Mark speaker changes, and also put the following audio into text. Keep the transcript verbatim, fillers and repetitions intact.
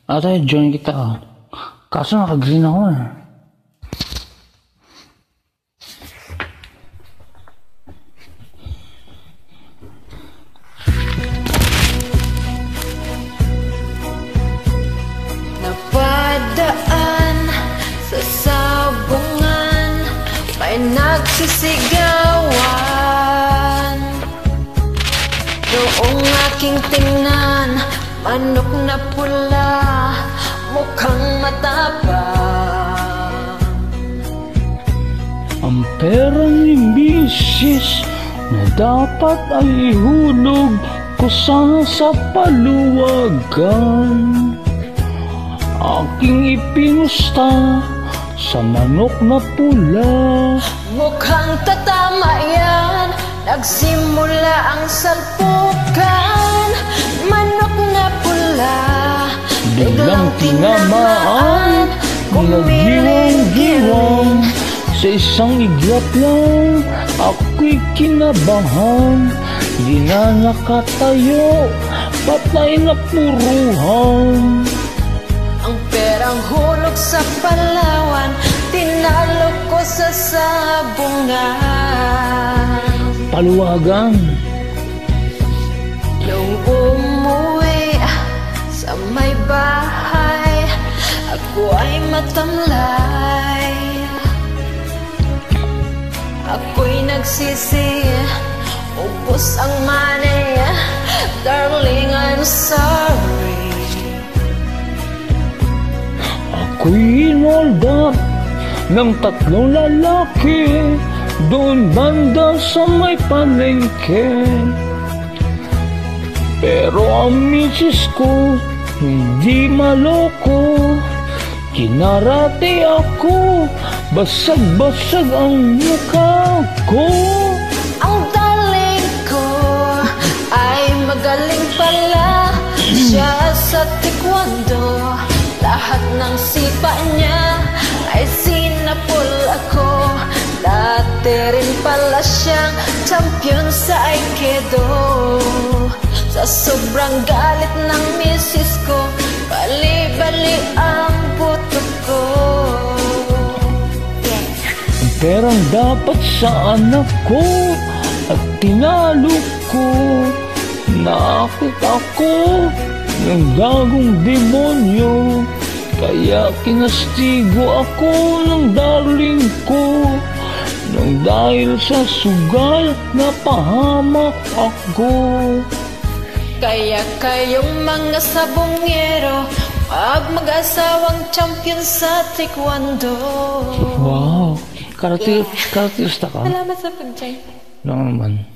Speaker 1: Ate, join kita. Kaso naka-green ako eh.
Speaker 2: Napadaan sa sabungan, may nagsisigawan. Noong aking tingnan, manok na pula, mukhang matapang.
Speaker 1: Ang pera ni misis na dapat ay ihulog ko sana sa paluwagan. Aking ipinusta sa manok na pula.
Speaker 2: Mukhang tatama yan, nagsimula ang salpukan. Manok na pula,
Speaker 1: Biglang tinamaan, nagiwang-giwang. Sa isang iglap lang, ako'y kinabahan. Di na nakatayo, patay na puruhan.
Speaker 2: ang perang hulog sa Palawan, tinalo ko sa sabungan.
Speaker 1: Paluwagan.
Speaker 2: Nung umuwi sa may bahay, ako ay matamlay. Ako'y nagsisi, ubos ang money. Darling, I'm sorry.
Speaker 1: Ako'y inold up ng tatlong lalaki doon banda sa may palengke. Pero ang misis ko hindi maloko. Kinarate ako, basag-basag ang mukha ko.
Speaker 2: Ang darling ko ay magaling pala siya sa taekwondo. Lahat ng sipa niya ay sinapol ako. Dati rin pala siyang champion sa Aikido. Sa sobrang galit ng misis ko, bali-bali ang buto ko.
Speaker 1: Ang perang dapat sa anak ko at tinalo ko. Nakakit ako ng gagong demonyo, kaya kinastigo ako ng darling ko. Nang dahil sa sugal, napahamak ako.
Speaker 2: Kaya kayong mga sabongero, pag mag-asawang champion sa taekwondo.
Speaker 1: Wow, karate, karatista ka?
Speaker 2: Salamat sa pag-join.
Speaker 1: Lang naman.